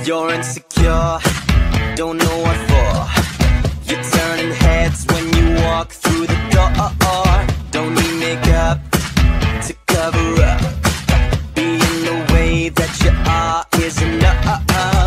You're insecure, don't know what for. You're turning heads when you walk through the door. Don't need makeup to cover up. Being the way that you are is enough.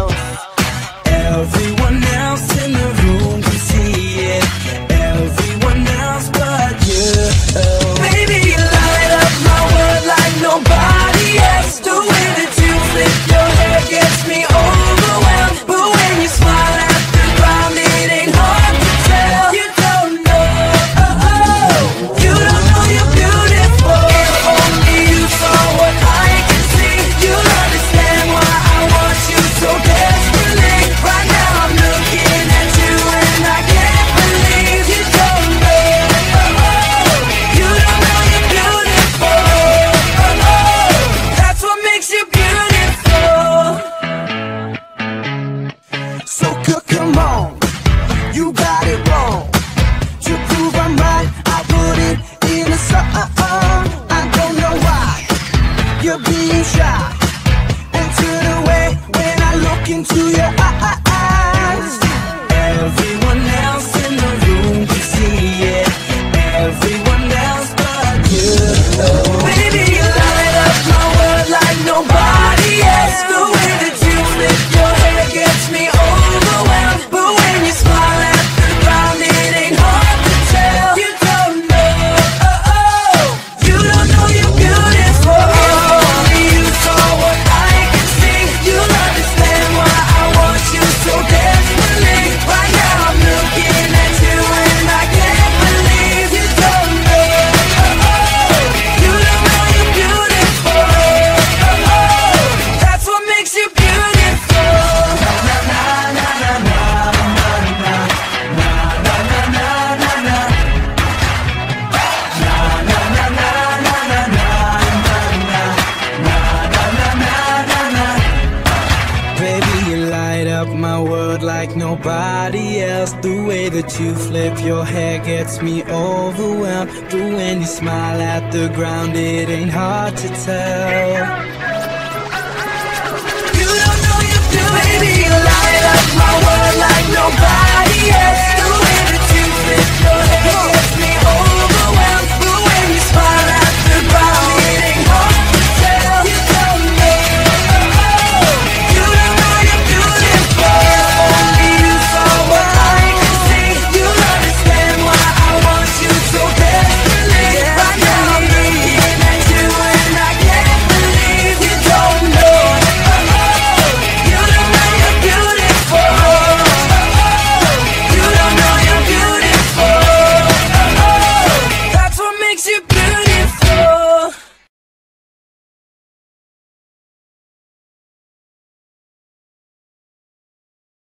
Everyone else in the room can see it. Everyone else but you. Baby, you light up my world like nobody else. The way that you flip your hair gets me overwhelmed. But when you smile at the ground, it ain't hard to tell. You don't know, you don't know you're beautiful. If only you saw what I can see, you'll understand why I want you so desperately. Right now I'm looking at you and I can't believe you don't know, you don't know you're beautiful. That's what makes you beautiful. So come on, you got it wrong. To prove I'm right, I put it in a song. I don't know why you're being shy and turn away when I look into your eyes. Everyone else in the room can see it. Everyone else but you. Baby, you light up my world like nobody else. The way that you flip your hair gets me overwhelmed. But when you smile at the ground, it ain't hard to tell. You don't know, you don't know you're beautiful. If only you saw what I can see, you'll understand why I want you so desperately. Right now I'm looking at you and I can't believe you don't know, you don't know you're beautiful. That's what makes you beautiful. Baby, you light up my world like nobody else. The way that you flip your hair gets me overwhelmed. But when you smile at the ground, it ain't hard to tell. You don't know you do. Baby, you light up my world like nobody else.